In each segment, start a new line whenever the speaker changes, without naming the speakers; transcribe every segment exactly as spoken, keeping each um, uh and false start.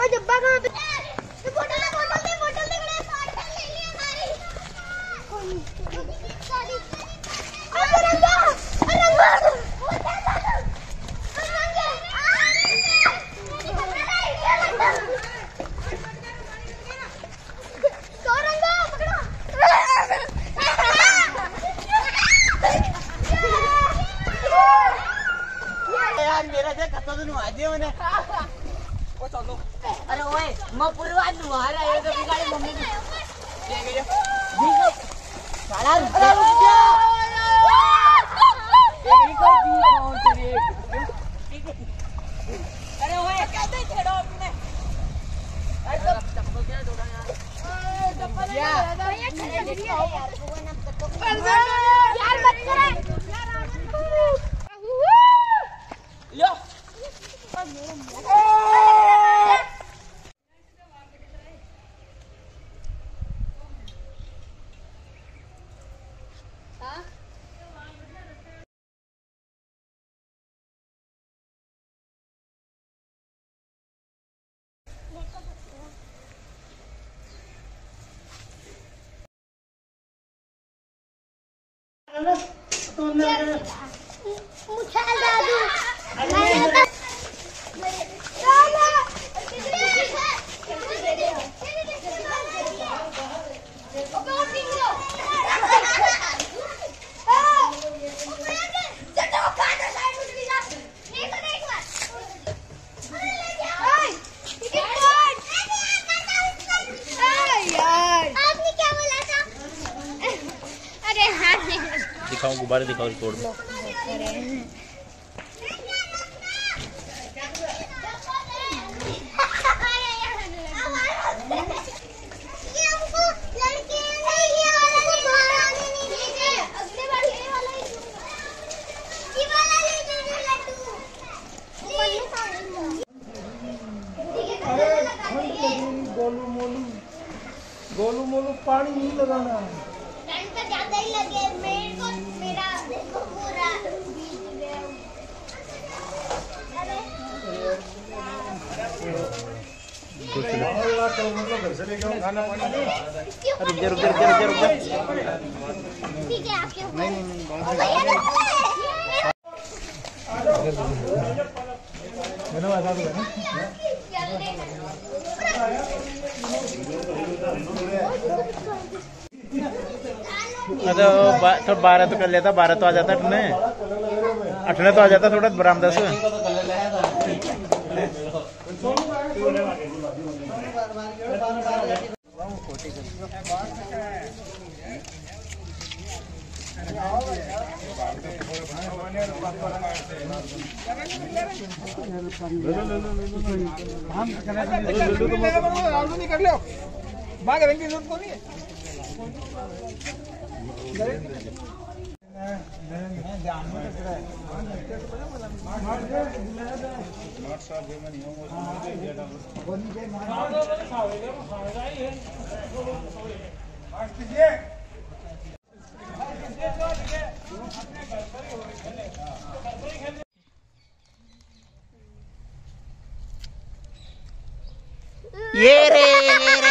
डब्बा कहाँ पे? बोतल दे, बोतल दे, बोतल दे, बड़े बोतल ले लिया हमारी। अरे रंगा, अरे रंगा, बोतल दे, तो रंगा पकड़ो।
यार मेरा देख कतो दिन आजे मैंने ओ चलो अरे ओए मैं पुरवान नु आ रहा है तो बिगाड़ी मम्मी ले गए ठीक साला रुक जा एक को दी कौन तेरे अरे ओए कहते छेड़ो अपने अरे तो चप्पल क्या जोड़ा यार चप्पल यार यार वो ना कतो यार मत करे लो
मुझे दादू
दिखाओ गुब्बारे दिखाओ रिकॉर्ड में
गोलू मोलू गोलू मोलू पानी नहीं लगाना
ज्यादा ही लगे मेरे को मेरा देखो पूरा भीग गया। अरे
घर से लेके खाना पानी
रुक जा रुक जा रुक जा रुक जा
ठीक है आपके
नहीं नहीं नहीं मैंने बता दिया ना
तो थोड़ा बारह तो कर लेता बारह तो आ जाता अठने अठने तो आ जाता थोड़ा बरामदा से
कर लो मांग रंग की जरूरत को नहीं है
ये रे ये रे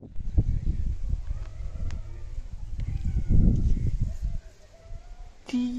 दुनिया